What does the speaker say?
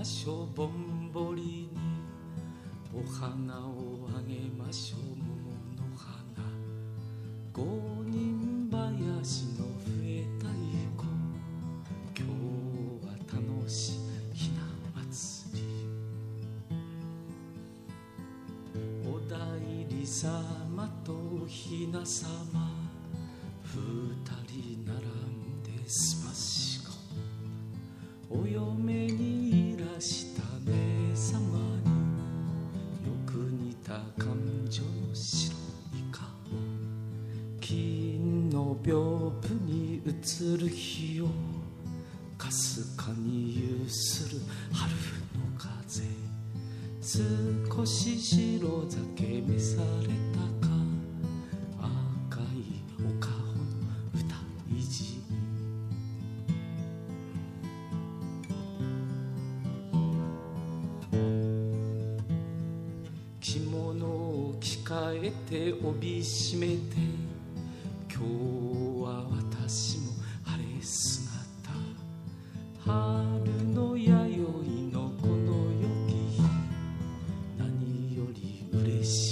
ましょうぼんぼりにお花をあげましょう桃の花五人林の笛太鼓今日は楽しいひな祭りお代理様とおひな様二人並んですましごお嫁にいらした姉様によく似た感情の白い顔金の屏風に映る日をかすかに揺する春の風少し白酒召されたか赤いお顔の歌いじ着物を着替えて帯締めて今日は私も晴れ姿春の弥生のこの良き日何より嬉しい